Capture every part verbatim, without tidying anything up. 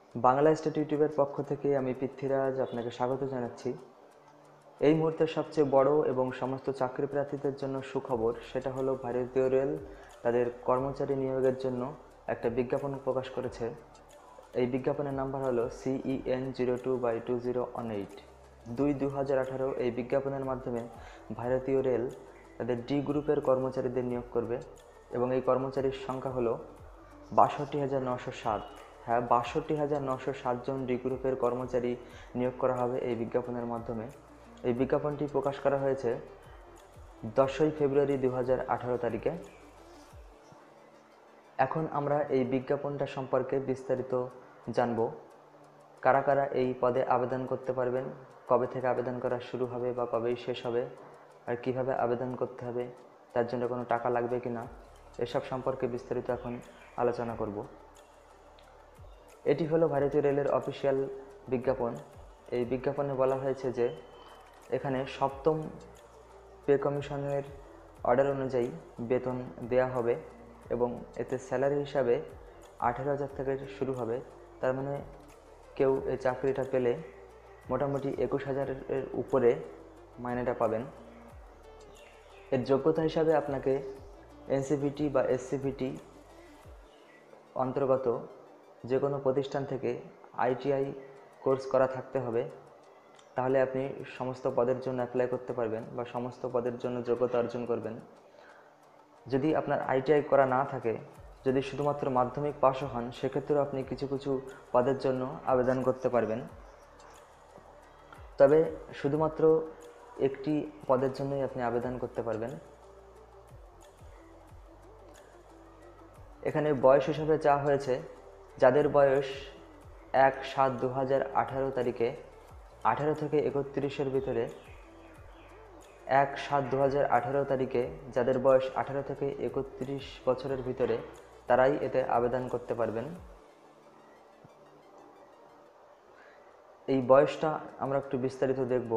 Bangla state ইউটিউবের পক্ষ থেকে আমি পৃথ্বীরাজ আপনাকে স্বাগত জানাচ্ছি। এই মুহূর্তের সবচেয়ে বড় এবং সমস্ত চাকরি প্রার্থীদের জন্য সুখবর, সেটা হলো ভারতীয় রেল তাদের কর্মচারী নিয়োগের জন্য একটা বিজ্ঞাপন প্রকাশ করেছে। এই বিজ্ঞাপনের নাম্বার হলো CEN zero two by two zero one eight দুই দু হাজার আঠারো। এই বিজ্ঞাপনের মাধ্যমে ভারতীয় রেল তাদের ডি গ্রুপের কর্মচারীদের নিয়োগ করবে এবং এই কর্মচারীর সংখ্যা হলো বাষট্টি হাজার নশো সাত। হ্যাঁ, বাষট্টি হাজার নশো সাতজন ডি গ্রুপের কর্মচারী নিয়োগ করা হবে এই বিজ্ঞাপনের মাধ্যমে। এই বিজ্ঞাপনটি প্রকাশ করা হয়েছে দশই ফেব্রুয়ারি দু হাজার আঠারো তারিখে। এখন আমরা এই বিজ্ঞাপনটা সম্পর্কে বিস্তারিত জানব। কারা কারা এই পদে আবেদন করতে পারবেন, কবে থেকে আবেদন করা শুরু হবে বা কবেই শেষ হবে, আর কিভাবে আবেদন করতে হবে, তার জন্য কোনো টাকা লাগবে কি না, এসব সম্পর্কে বিস্তারিত এখন আলোচনা করব। এটি হলো ভারতীয় রেলের অফিসিয়াল বিজ্ঞাপন। এই বিজ্ঞাপনে বলা হয়েছে যে এখানে সপ্তম পে কমিশনের অর্ডার অনুযায়ী বেতন দেয়া হবে এবং এতে স্যালারি হিসাবে আঠেরো হাজার থেকে শুরু হবে। তার মানে কেউ এই চাকরিটা পেলে মোটামুটি একুশ হাজারের উপরে মাইনেটা পাবেন। এর যোগ্যতা হিসাবে আপনাকে এনসিভিটি বা এসসিভিটি অন্তর্গত যে কোনো প্রতিষ্ঠান থেকে আইটিআই কোর্স করা থাকতে হবে, তাহলে আপনি সমস্ত পদের জন্য অ্যাপ্লাই করতে পারবেন বা সমস্ত পদের জন্য যোগ্যতা অর্জন করবেন। যদি আপনার আইটিআই করা না থাকে, যদি শুধুমাত্র মাধ্যমিক পাশও হন, সেক্ষেত্রেও আপনি কিছু কিছু পদের জন্য আবেদন করতে পারবেন। তবে শুধুমাত্র একটি পদের জন্যই আপনি আবেদন করতে পারবেন। এখানে বয়স হিসাবে চাওয়া হয়েছে যাদের বয়স এক সাত দু হাজার আঠারো তারিখে আঠারো থেকে একত্রিশের ভিতরে এক সাত দু হাজার আঠারো তারিখে যাদের বয়স আঠারো থেকে একত্রিশ বছরের ভিতরে তারাই এতে আবেদন করতে পারবেন। এই বয়সটা আমরা একটু বিস্তারিত দেখব।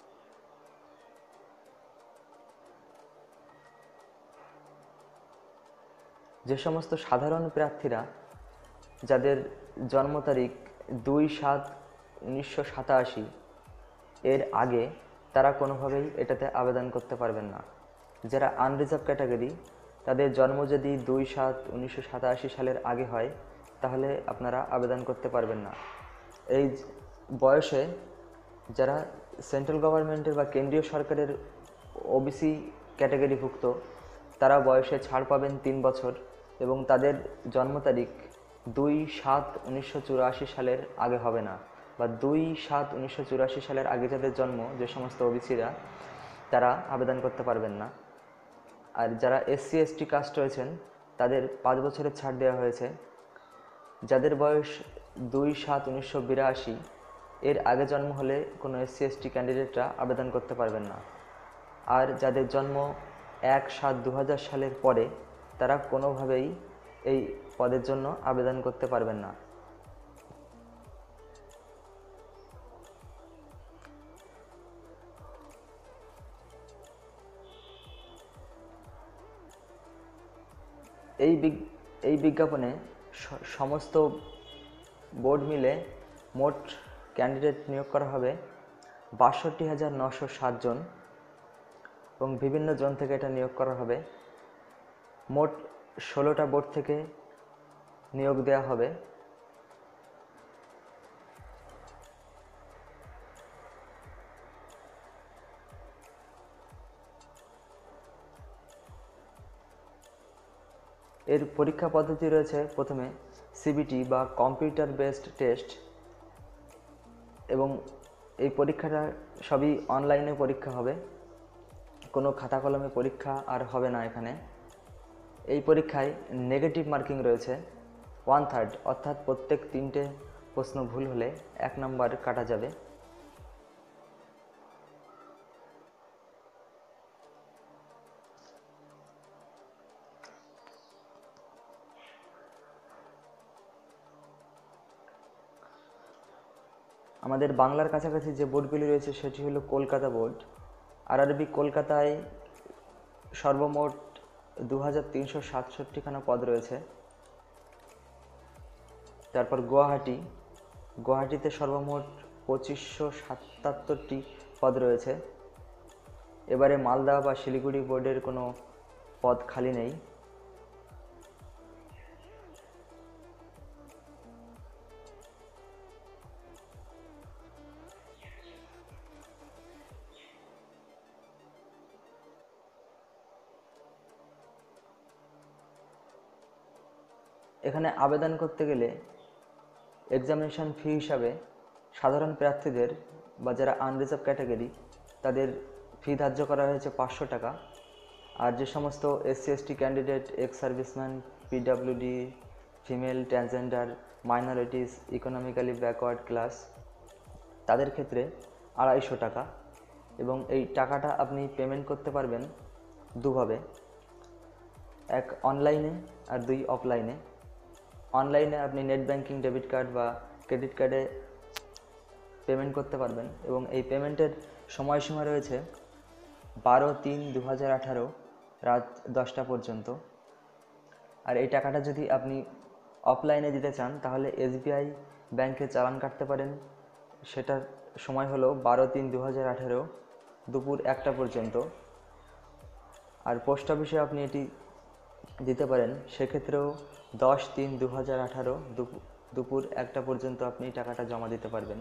যে সমস্ত সাধারণ প্রার্থীরা যাদের জন্ম তারিখ দুই সাত উনিশশো সাতাশি এর আগে, তারা কোনোভাবেই এটাতে আবেদন করতে পারবেন না। যারা আনরিজার্ভ ক্যাটাগরি, তাদের জন্ম যদি দুই সাত উনিশশো সাতাশি সালের আগে হয়, তাহলে আপনারা আবেদন করতে পারবেন না। এই বয়সে যারা সেন্ট্রাল গভর্নমেন্টের বা কেন্দ্রীয় সরকারের ওবিসি ক্যাটাগরিভুক্ত, তারা বয়সে ছাড় পাবেন তিন বছর এবং তাদের জন্ম তারিখ দুই সাত উনিশশো চুরাশি সালের আগে হবে না, বা দুই সাত উনিশশো চুরাশি সালের আগে যাদের জন্ম, যে সমস্ত ওবিসিরা, তারা আবেদন করতে পারবেন না। আর যারা এসসি এসটি কাস্ট রয়েছেন, তাদের পাঁচ বছরের ছাড় দেওয়া হয়েছে। যাদের বয়স দুই সাত উনিশশো বিরাশি এর আগে জন্ম হলে কোনো এসসি এসটি ক্যান্ডিডেটরা আবেদন করতে পারবেন না। আর যাদের জন্ম এক সাত দু হাজার সালের পরে, তারা কোনোভাবেই এই পদের জন্য আবেদন করতে পারবেন না। এই এই বিজ্ঞাপনে সমস্ত বোর্ড মিলে মোট ক্যান্ডিডেট নিয়োগ করা হবে বাষট্টি হাজার নশো সাতজন এবং বিভিন্ন জন থেকে এটা নিয়োগ করা হবে। মোট ষোলোটা বোর্ড থেকে নিয়োগ দেওয়া হবে। এর পরীক্ষা পদ্ধতি রয়েছে প্রথমে সিবিটি বা কম্পিউটার বেসড টেস্ট, এবং এই পরীক্ষাটা সবই অনলাইনে পরীক্ষা হবে, কোনো খাতা কলমে পরীক্ষা আর হবে না এখানে। এই পরীক্ষায় নেগেটিভ মার্কিং রয়েছে ওয়ান থার্ড, অর্থাৎ প্রত্যেক তিনটে প্রশ্ন ভুল হলে এক নম্বর কাটা যাবে। আমাদের বাংলার কাছাকাছি যে বোর্ডগুলি রয়েছে সেটি হলো কলকাতা বোর্ড। আরআরবি কলকাতায় সর্বমোট দু হাজার তিনশো সাতষট্টিখানা পদ রয়েছে। তারপর গুয়াহাটি গুয়াহাটিতে সর্বমোট পঁচিশশো সাতাত্তরটি পদ রয়েছে। এবারে মালদা বা শিলিগুড়ি বোর্ডের কোনো পদ খালি নেই। এখানে আবেদন করতে গেলে এক্সামিনেশন ফি হিসাবে সাধারণ প্রার্থীদের বা যারা আনরিজার্ভ ক্যাটাগরি তাদের ফি ধার্য করা হয়েছে পাঁচশো টাকা। আর যে সমস্ত SC ST candidate, ex serviceman, PWD, female, transgender, minorities, economically backward class তাদের ক্ষেত্রে আড়াইশো টাকা। এবং এই টাকাটা আপনি পেমেন্ট করতে পারবেন দুভাবে, এক অনলাইনে আর দুই অফলাইনে। অনলাইনে আপনি নেট ব্যাঙ্কিং, ডেবিট কার্ড বা ক্রেডিট কার্ডে পেমেন্ট করতে পারবেন এবং এই পেমেন্টের সময়সীমা রয়েছে বারো তিন দু হাজার আঠারো রাত দশটা পর্যন্ত। আর এই টাকাটা যদি আপনি অফলাইনে দিতে চান তাহলে এসবিআই ব্যাংকে চালান কাটতে পারেন। সেটার সময় হলো বারো তিন দু হাজার আঠারো দুপুর একটা পর্যন্ত। আর পোস্ট অফিসে আপনি এটি দিতে পারেন, সেক্ষেত্রেও দশ তিন দু হাজার আঠারো দুপুর একটা পর্যন্ত আপনি টাকাটা জমা দিতে পারবেন।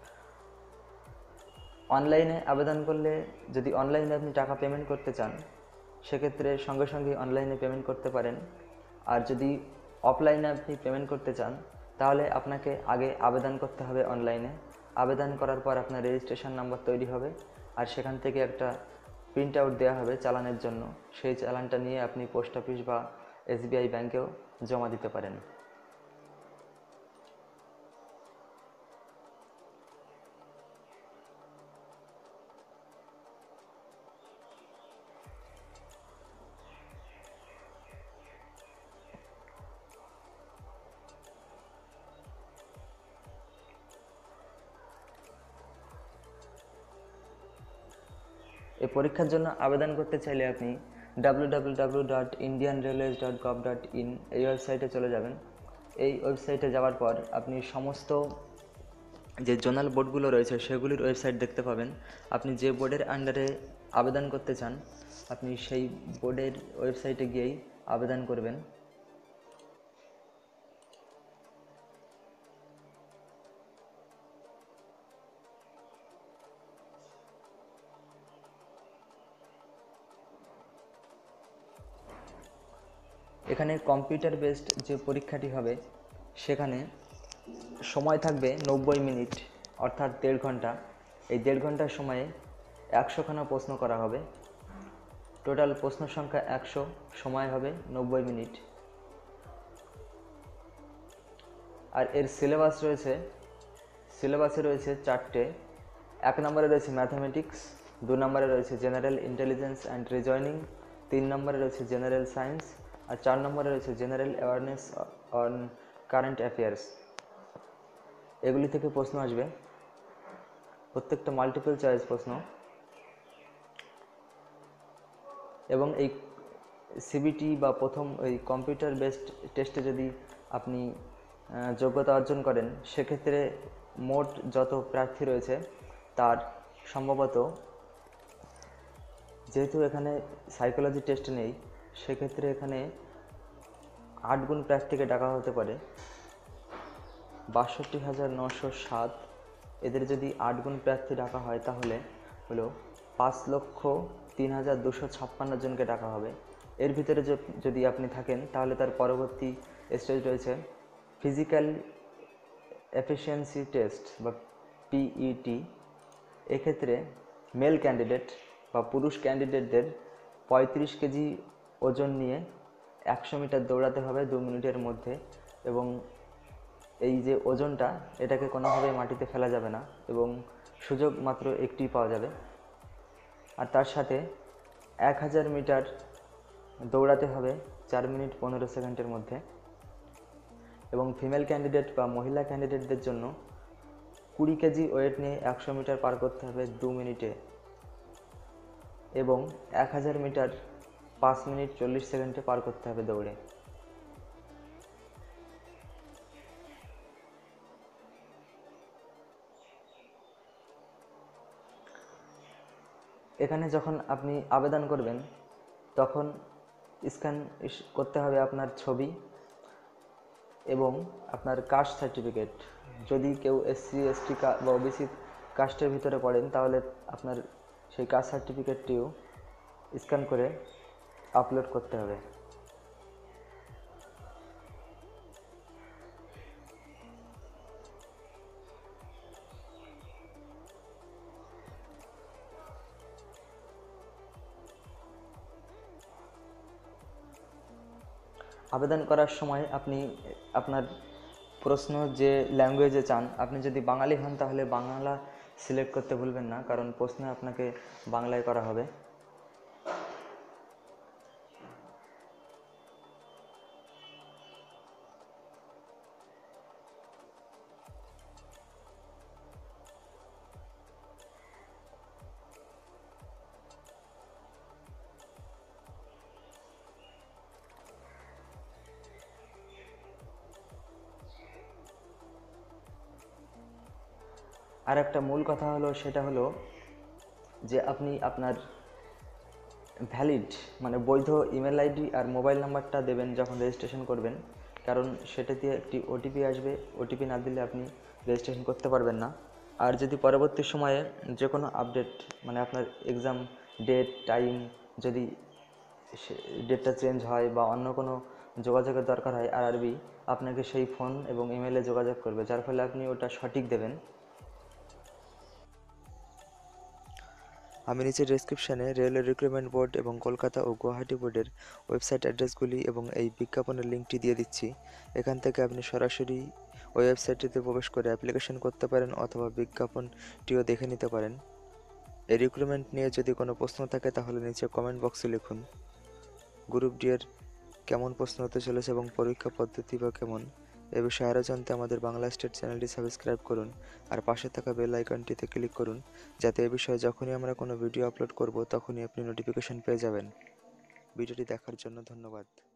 অনলাইনে আবেদন করলে যদি অনলাইনে আপনি টাকা পেমেন্ট করতে চান সেক্ষেত্রে সঙ্গে সঙ্গে অনলাইনে পেমেন্ট করতে পারেন। আর যদি অফলাইনে আপনি পেমেন্ট করতে চান তাহলে আপনাকে আগে আবেদন করতে হবে অনলাইনে। আবেদন করার পর আপনার রেজিস্ট্রেশন নাম্বার তৈরি হবে আর সেখান থেকে একটা প্রিন্ট আউট দেওয়া হবে চালানের জন্য। সেই চালানটা নিয়ে আপনি পোস্ট অফিস বা এসবিআই ব্যাংকেও জমা দিতে পারেন। এই পরীক্ষার জন্য আবেদন করতে চাইলে আপনি W W W dot Indian railways dot gov dot in এই ওয়েবসাইটে চলে যাবেন। এই ওয়েবসাইটে যাওয়ার পর আপনি সমস্ত যে জোনাল বোর্ডগুলো রয়েছে সেগুলির ওয়েবসাইট দেখতে পাবেন। আপনি যে বোর্ডের আন্ডারে আবেদন করতে চান আপনি সেই বোর্ডের ওয়েবসাইটে গিয়েই আবেদন করবেন। এখানে কম্পিউটার বেসড যে পরীক্ষাটি হবে সেখানে সময় থাকবে নব্বই মিনিট অর্থাৎ দেড় ঘন্টা। এই দেড় ঘন্টার সময়ে একশোখানা প্রশ্ন করা হবে। টোটাল প্রশ্ন সংখ্যা একশো, সময় হবে নব্বই মিনিট। আর এর সিলেবাস রয়েছে সিলেবাসে রয়েছে চারটে। এক নম্বরে রয়েছে ম্যাথামেটিক্স, দু নম্বরে রয়েছে জেনারেল ইন্টেলিজেন্স অ্যান্ড রিজয়নিং, তিন নম্বরে রয়েছে জেনারেল সায়েন্স আর চার নম্বরে রয়েছে general awareness on current affairs. এগুলি থেকে প্রশ্ন আসবে, প্রত্যেকটা মাল্টিপল চয়েস প্রশ্ন। এবং এই সিবিটি বা প্রথম ওই কম্পিউটার বেসড টেস্টে যদি আপনি যোগ্যতা অর্জন করেন সেক্ষেত্রে মোট যত প্রার্থী রয়েছে তার সম্ভবত, যেহেতু এখানে সাইকোলজি টেস্ট নেই সেক্ষেত্রে এখানে আট গুণ প্রার্থীকে ডাকা হতে পারে। বাষট্টি হাজার নশো সাত এদের যদি আট গুণ প্রার্থী ডাকা হয় তাহলে হলো পাঁচ লক্ষ তিন হাজার দুশো ছাপ্পান্ন জনকে ডাকা হবে। এর ভিতরে যদি আপনি থাকেন তাহলে তার পরবর্তী স্টেজ রয়েছে ফিজিক্যাল এফিসিয়েন্সি টেস্ট বা পিইটি। এক্ষেত্রে মেল ক্যান্ডিডেট বা পুরুষ ক্যান্ডিডেটদের পঁয়ত্রিশ কেজি ওজন নিয়ে একশো মিটার দৌড়াতে হবে দু মিনিটের মধ্যে। এবং এই যে ওজনটা এটাকে কোনোভাবেই মাটিতে ফেলা যাবে না এবং সুযোগ মাত্র একটি পাওয়া যাবে। আর তার সাথে এক হাজার মিটার দৌড়াতে হবে চার মিনিট পনেরো সেকেন্ডের মধ্যে। এবং ফিমেল ক্যান্ডিডেট বা মহিলা ক্যান্ডিডেটদের জন্য কুড়ি কেজি ওয়েট নিয়ে একশো মিটার পার করতে হবে দু মিনিটে এবং এক হাজার মিটার পাঁচ মিনিট চল্লিশ সেকেন্ডে পার করতে হবে দৌড়ে। এখানে যখন আপনি আবেদন করবেন তখন স্ক্যান করতে হবে আপনার ছবি এবং আপনার কাস্ট সার্টিফিকেট। যদি কেউ এসসি এসটি বা ওবিসি কাস্টের ভিতরে পড়েন তাহলে আপনার সেই কাস্ট সার্টিফিকেটটিও স্ক্যান করে আপলোড করতে হবে। আবেদন করার সময় আপনি আপনার প্রশ্ন যে ল্যাঙ্গুয়েজে চান, আপনি যদি বাঙালি হন তাহলে বাংলা সিলেক্ট করতে ভুলবেন না, কারণ প্রশ্ন আপনাকে বাংলায় করা হবে। আর একটা মূল কথা হলো সেটা হলো যে আপনি আপনার ভ্যালিড মানে বৈধ ইমেল আইডি আর মোবাইল নাম্বারটা দেবেন যখন রেজিস্ট্রেশন করবেন, কারণ সেটা দিয়ে একটি ওটিপি আসবে। ওটিপি না দিলে আপনি রেজিস্ট্রেশন করতে পারবেন না। আর যদি পরবর্তী সময়ে যে কোনো আপডেট মানে আপনার এক্সাম ডেট টাইম যদি ডেটটা চেঞ্জ হয় বা অন্য কোনো যোগাযোগের দরকার হয়, আরআরবি আপনাকে সেই ফোন এবং ইমেলে যোগাযোগ করবে, যার ফলে আপনি ওটা সঠিক দেবেন। আমি নিচে ডেসক্রিপশানে রেলওয়ে রিক্রুটমেন্ট বোর্ড এবং কলকাতা ও গুয়াহাটি বোর্ডের ওয়েবসাইট অ্যাড্রেসগুলি এবং এই বিজ্ঞাপনের লিঙ্কটি দিয়ে দিচ্ছি। এখান থেকে আপনি সরাসরি ওই ওয়েবসাইটটিতে প্রবেশ করে অ্যাপ্লিকেশন করতে পারেন অথবা বিজ্ঞাপনটিও দেখে নিতে পারেন। এই রিক্রুটমেন্ট নিয়ে যদি কোনো প্রশ্ন থাকে তাহলে নিচে কমেন্ট বক্সে লিখুন। গ্রুপ ডি এর কেমন প্রশ্ন হতে চলেছে এবং পরীক্ষা পদ্ধতি বা কেমন, এ বিষয়ে আরও জানতে আমাদের বাংলা স্টেট চ্যানেলটি সাবস্ক্রাইব করুন আর পাশে থাকা বেল আইকনটিতে ক্লিক করুন, যাতে এ বিষয়ে যখনই আমরা কোনো ভিডিও আপলোড করব তখনই আপনি নোটিফিকেশন পেয়ে যাবেন। ভিডিওটি দেখার জন্য ধন্যবাদ।